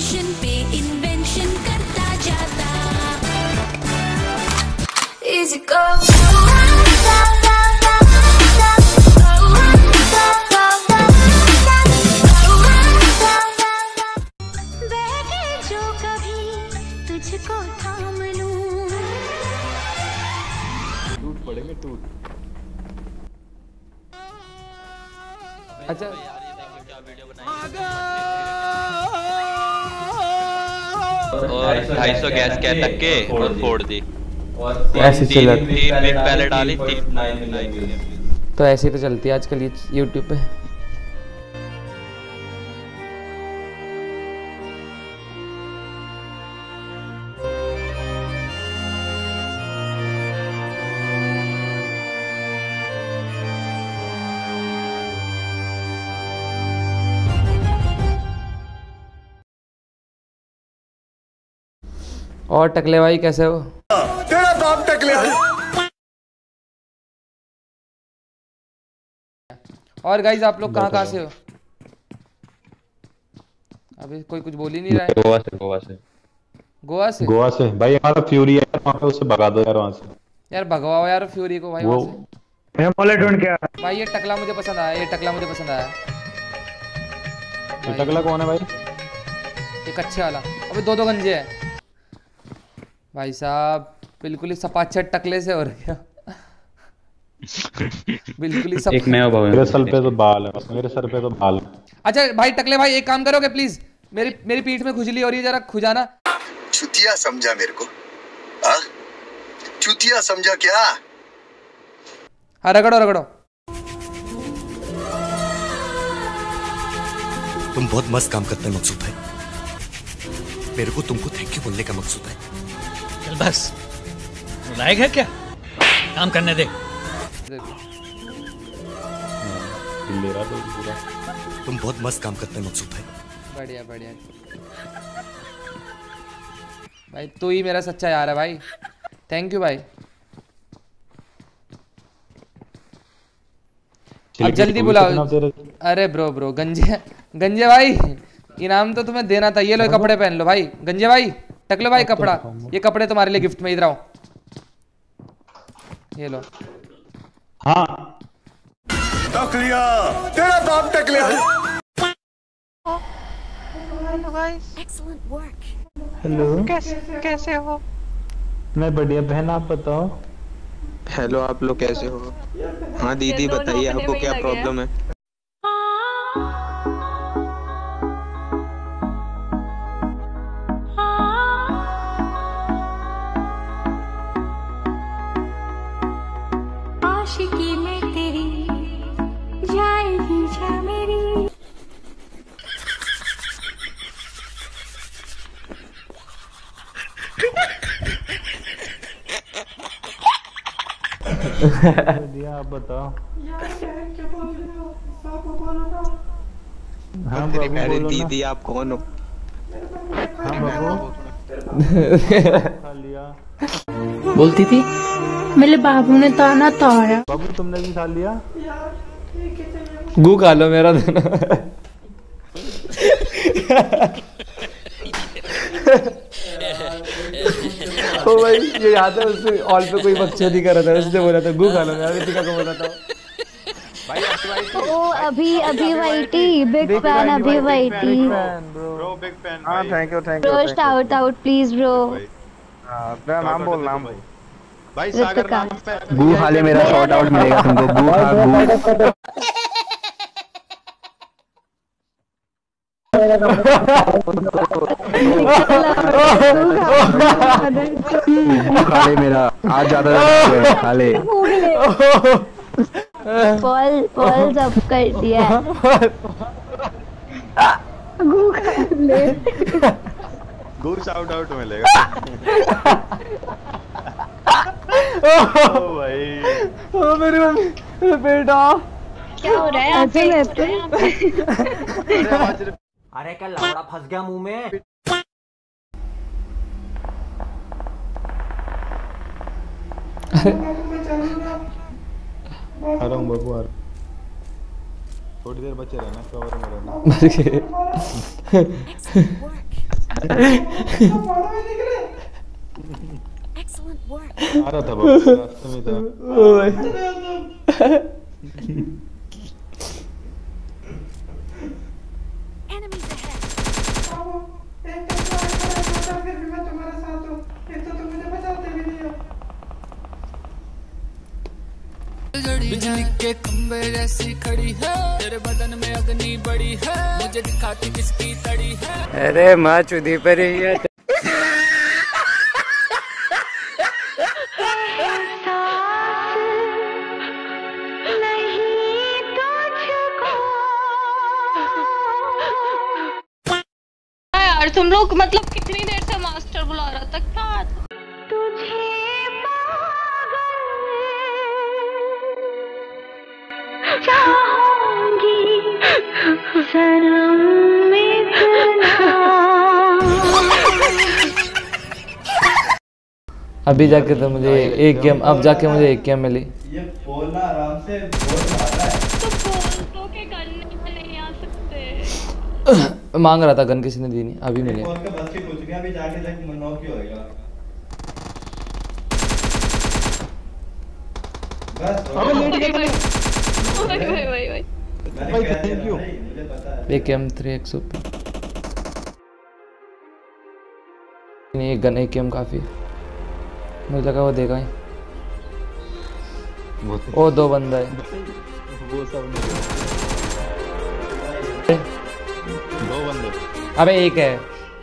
Invention पे invention करता जाता। Easy go। तुझको थाम लूं। टूट पड़ेंगे टूट। अच्छा और 250 गैस कैन रख के और फोड़ दी और ऐसे चला। 3 बिग पहले डाली 3 9 तो ऐसे ही तो चलती है आजकल ये यूट्यूब पे। और टकले भाई कैसे हो? तेरा बाप टकले है। और गाइज आप लोग कहाँ से हो? अभी कोई कुछ बोल ही नहीं रहा है। गोवा से गोवा से गोवा से गोवा से भाई हमारा फ्यूरी है वहाँ पे, उसे भगा दो यार वहाँ से। यार भगवाओ यार फ्यूरी को भाई वो वहाँ से। ढूंढ क्या भाई ये टकला मुझे पसंद आया, ये टकला मुझे पसंद आया। ये टकला कौन है भाई? एक अच्छे वाला। अबे दो गंजे हैं भाई साहब, बिल्कुल ही सपाचट टकले से हो रहे हैं। बिल्कुल ही सब। एक नया भाई मेरे सर पे तो बाल है, मेरे सर पे तो बाल है। अच्छा भाई टकले भाई एक काम करोगे प्लीज, मेरी पीठ में खुजली हो रही है, जरा खुजाना। चुतिया समझा मेरे को? हाँ चुतिया समझा क्या? हाँ रगड़ो रगड़ो। तुम बहुत मस्त काम करते हैं मकसूद भाई, मेरे को तुमको थैंक यू बोलने का मकसूद है। चल बस लायक है क्या, काम करने दे। तुम बहुत मस्त काम करते हैं मकसूद भाई। बढ़िया बढ़िया भाई, तू ही मेरा सच्चा यार है भाई। थैंक यू भाई। अब जल्दी बुलाओ। अरे ब्रो गंजे गंजे भाई, इनाम तो तुम्हें देना था। ये लो कपड़े पहन लो भाई। गंजे भाई टकलो भाई कपड़ा, ये कपड़े तुम्हारे लिए गिफ्ट में, इधर आओ ये लो। हाँ टकलिया, तेरा बाप टकलिया। हेलो कैसे हो? मैं बढ़िया बहन, आप बताओ। हेलो आप लोग कैसे हो? हाँ दीदी बताइए आपको क्या प्रॉब्लम है? आशिकी में तेरी जाएगी जा मेरी। दिया आप बताओ। हाँ तेरी बाबू प्यारी बोलो ना। दीदी आप कौन हो? हाँ बाबू खा लिया। बोलती थी मेरे बाबू ने ताना ताया। बाबू तुमने भी खा लिया? गू खा लो मेरा दोनों। ओ भाई ये याद है उससे ऑल पे कोई बकचोदी कर रहा था, उसने बोला था गू खा लो मेरा, रितिका को बोला था भाई। ओ अभी वाइटी बिग फैन, अभी वाइटी ब्रो बिग फैन। हाँ thank you bro, shout out please bro. तेरा नाम बोल, नाम भाई सागर नाम पे गू हाले मेरा शॉर्ट आउट मिलेगा तुमको। गू खा गू। खा ले मेरा, आज ज्यादा खा ले। पॉल सब कर दिया। गू खा ले। गू शाउट आउट मिलेगा। ओ भाई ओ मेरी मम्मी, मेरा बेटा क्या हो रहा है? अरे क्या लौड़ा फंस गया मुंह में। आ रहा हूँ बाबू, आ रहा हूँ। थोड़ी देर बचे रहना, कवर में रहना। आ रहा था बाबू, रास्ते में था। बिजली के खंभे जैसी खड़ी है, तेरे बदन में अग्नि बड़ी है, मुझे दिखाती किसकी तड़ी है। अरे माँ चुदी पर ही है। यार तुम लोग मतलब कितनी देर से मास्टर बुला रहा था क्या? तुझे चाहूंगी सनम इतना। अभी जाके तो मुझे एक गेम, अब जाके मुझे एक गेम मिली। ये बोलना आराम से बोल रहा है तो बोल तो के करने में नहीं आ सकते। मांग रहा था गन, किसी ने दी नहीं, अभी मिले। बोल के बस के पूछ गया, अभी जाके देख नॉक ही होएगा बस। अबे लेट गया भाई थैंक यू। मुझे पता है। एक M3 100 पे नहीं, एक गन एक गेम काफी। मुझे लगा वो देगा ही। ओ दो बंदा है वो सब दो बंदे। अबे एक है।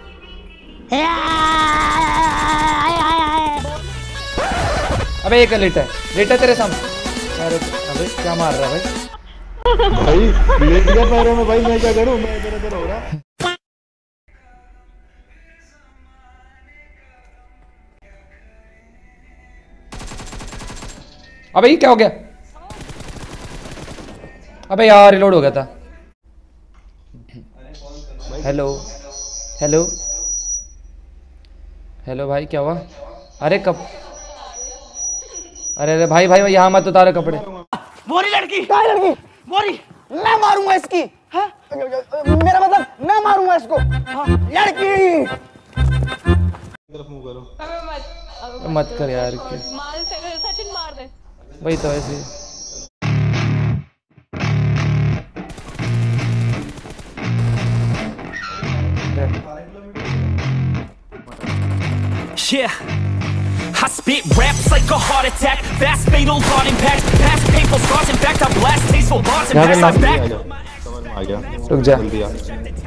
अबे एक लेट है तेरे सामने। अरे अबे क्या मार रहा है भाई? भाई लेट गया पैरों में भाई, मैं क्या करूं, मैं इधर उधर हो रहा। अबे ये क्या हो गया? अबे यार रिलोड हो गया था। हेलो हेलो हेलो भाई क्या हुआ? अरे कब? अरे भाई यहाँ मत उतारे कपड़े। मोरी लड़की मोरी, मैं मारूंगा इसकी। हाँ? मेरा मतलब मैं मारूंगा इसको। हाँ? लड़की तरफ मुंह करो। मत कर यार, मार सचिन मार दे। वही तो ऐसे। Yeah, I spit raps like a heart attack, fast fatal heart impact, past painful scars. In fact, I blast tasteful bars and pass my back. आ गया, रुक जा। जल्दी आ।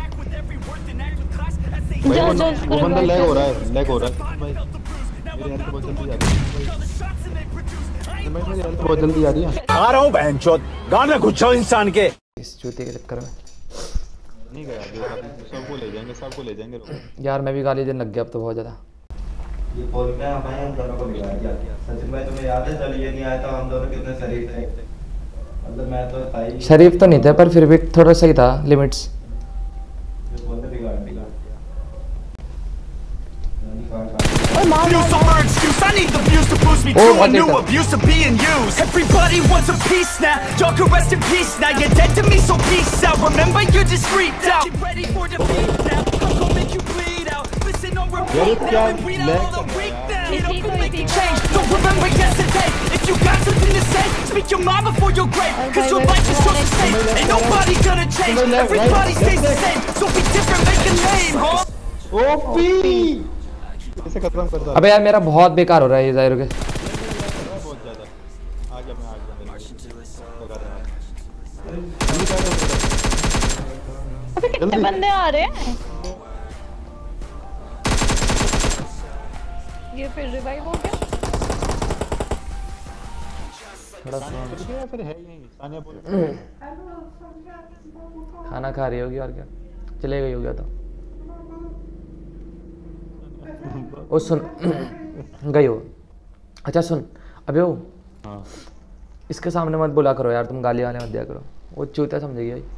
वो बंदा लैग हो रहा है भाई। मेरी हेल्थ बहुत जल्दी आ रही है भाई, मेरी हेल्थ बहुत जल्दी आ रही है। आ रहा हूँ बहनचोद, गांड में घुस जाओ इंसान के। इस जूते के चक्कर में नहीं गया, सबको ले जाएंगे यार। मैं भी गाली देने लग गया अब तो बहुत ज्यादा। ये बोल के भाई हम दोनों को बिगाड़ दिया। सच में तुम्हें याद है जब ये नहीं आया था हम दोनों कितने शरीफ थे? मतलब मैं तो था ही। शरीफ तो नहीं थे पर फिर भी थोड़ा सही था, लिमिट्स। ये बोल के बिगाड़ दिया। Use the word excuse, I need the views to boost me to a new abuse of being used. Everybody wants a piece now, y'all can rest in peace now. You're dead to me, so peace out. Remember, you're just freaked out. Get ready for defeat now, I'm gonna make you bleed out. Listen on repeat now and read out all the weak now. You know, can make a change, don't remember yesterday. If you got something to say, speak your mind before your grave. Cause your life is just the same, ain't nobody gonna change. Everybody stays the same, so be different, make a name, huh? OP इसे खत्म कर दो। अबे यार मेरा बहुत बेकार हो रहा है ये जाहिर के। बहुत ज्यादा आ गया, मैं आ गया। अबे कितने बंदे आ रहे हैं? ये फिर रिवाइव हो गया। फिर है ही नहीं। सानिया बोल खाना खा रही होगी और क्या, चले गई होगी तो। ओ सुन गई हो। अच्छा सुन, अबे वो इसके सामने मत बोला करो यार, तुम गाली वाले मत दिया करो, वो चूतिया समझेगी भाई।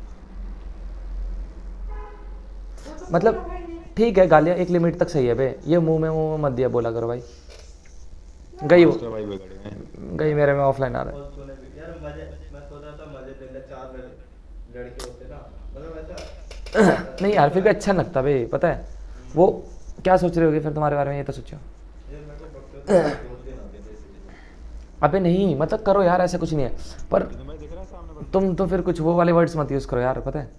मतलब ठीक है गालियाँ एक लिमिट तक सही है बे, ये मुंह में मत दिया बोला करो भाई। गई वो गई, मेरे में ऑफलाइन आ रहा है। नहीं यार फिर भी अच्छा लगता भाई, पता है वो क्या सोच रहे होगे फिर तुम्हारे बारे में, ये तो सोचो। अबे नहीं मतलब करो यार, ऐसा कुछ नहीं है, पर तुम तो फिर कुछ वो वाले वर्ड्स मत यूज करो यार, पता है।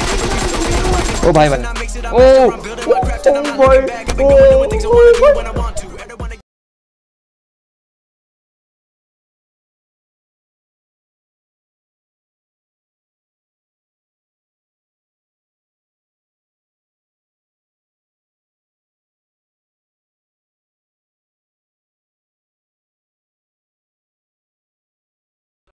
ओ भाई भाई, ओ भाई,